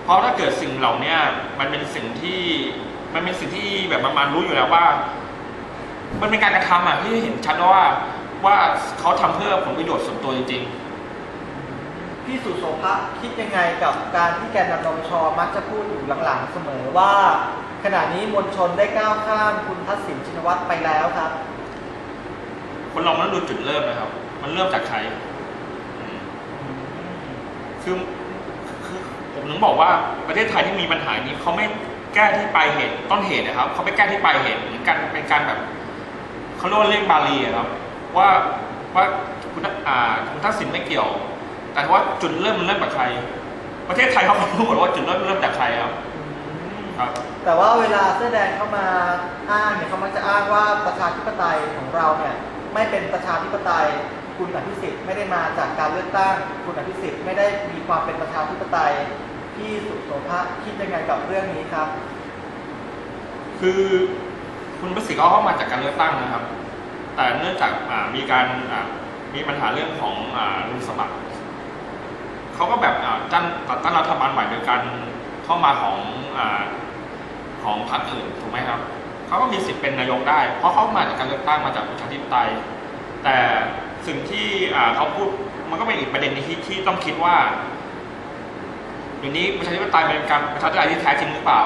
เพราะถ้าเกิดสิ่งเหล่านี้มันเป็นสิ่งที่แบบมันรู้อยู่แล้วว่ามันเป็นการกระทำที่เห็นชัดว่าเขาทำเพื่อผลประโยชน์ส่วนตัวจริงๆพี่สุโสภะคิดยังไงกับการที่แกนนำนปชมักจะพูดอยู่หลังๆเสมอว่าขณะนี้มวลชนได้ก้าวข้ามคุณทักษิณชินวัตรไปแล้วครับคนเรามันดูจุดเริ่มนะครับมันเริ่มจากใครคือผมถึงบอกว่าประเทศไทยที่มีปัญหานี้เขาไม่แก้ที่ปลายเหตุต้นเหตุนะครับเขาไปแก้ที่ปลายเหตุเหมือนกันเป็นการแบบเขาเรียกว่าเรื่องบาลีครับว่าคุณทักษิณไม่เกี่ยวแต่ว่าจุดเริ่มมันเริ่มจากใครประเทศไทยเขารู้หมดว่าจุดเริ่มจากใครครับแต่ว่าเวลาเสื้อแดงเข้ามาอ้างเนี่ยเขามักจะอ้างว่าประชาธิปไตยของเราเนี่ยไม่เป็นประชาธิปไตยคุณอภิสิทธิ์ไม่ได้มาจากการเลือกตั้งคุณอภิสิทธิ์ไม่ได้มีความเป็นประชาธิปไตยพี่สุโสภะคิดยังไงกับเรื่องนี้ครับคือคุณอภิสิทธิ์ก็เข้ามาจากการเลือกตั้งนะครับแต่เนื่องจากมีปัญหาเรื่องของลุงสมัครเขาก็แบบตั้งรัฐบาลใหม่โดยการเข้ามาของพรรคอื่นถูกไหมครับเขาก็มีสิทธิ์เป็นนายกได้เพราะเขามาจากการเลือกตั้งมาจากประชาธิปไตยแต่สิ่งที่เขาพูดมันก็เป็นอีกประเด็นที่ต้องคิดว่าอย่างนี้ประชาธิปไตยเป็นการประชาธิปไตยที่แท้จริงหรือเปล่า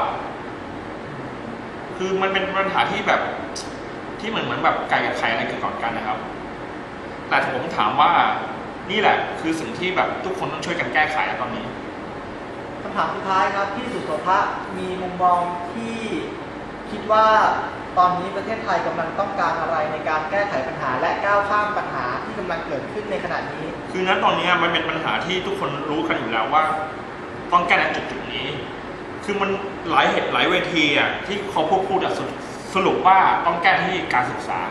คือมันเป็นปัญหาที่แบบที่เหมือนแบบไก่กับไข่อะไรเกิดก่อนกันนะครับแต่ผมถามว่านี่แหละคือสิ่งที่แบบทุกคนต้องช่วยกันแก้ไขตอนนี้คำถามสุดท้ายครับพี่สุโสภะมีมุมมองที่คิดว่าตอนนี้ประเทศไทยกำลังต้องการอะไรในการแก้ไขปัญหาและก้าวข้ามปัญหาที่กำลังเกิดขึ้นในขณะนี้คือณตอนนี้มันเป็นปัญหาที่ทุกคนรู้กันอยู่แล้วว่าต้องแก้ในจุดนี้คือมันหลายเวทีที่เขาพูดสรุปว่าต้องแก้ที่การศึกษา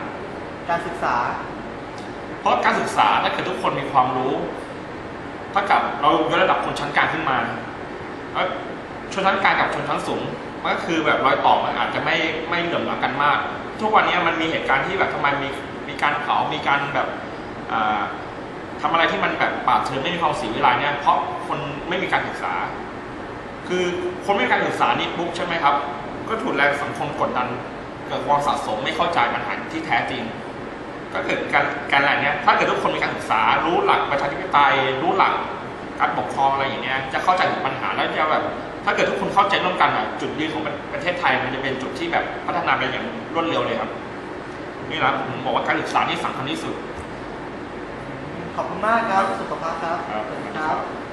เพราะการศึกษาถ้าเกิดทุกคนมีความรู้ถ้ากับเรายกระดับคนชั้นกลางขึ้นมาแล้วชนชั้นกลางกับชนชั้นสูงมันก็คือแบบรอยต่อมันอาจจะไม่เหลื่อมล้ำกันมากทุกวันนี้มันมีเหตุการณ์ที่แบบทำไมมีการเผามีการแบบทำอะไรที่มันแบบป่าเถื่อนไม่มีความศรีวิไลเนี่ยเพราะคนไม่มีการศึกษาคือคนไม่มีการศึกษานี่ปุ๊บใช่ไหมครับก็ถูกแรงสังคมกดดันเกิดความสะสมไม่เข้าใจปัญหาที่แท้จริงก็เกิดการอะไรเนี่ยถ้าเกิดทุกคนมีการศึกษารู้หลักประชาธิปไตยรู้หลักการปกครองอะไรอย่างเงี้ยจะเข้าใจถึงปัญหาแล้วจะแบบถ้าเกิดทุกคนเข้าใจร่วมกันจุดยืนของประเทศไทยมันจะเป็นจุดที่แบบพัฒนาไปอย่างรวดเร็วเลยครับนี่นะผมบอกว่าการศึกษานี่สำคัญที่สุดขอบคุณมากครับสุขภาพครับ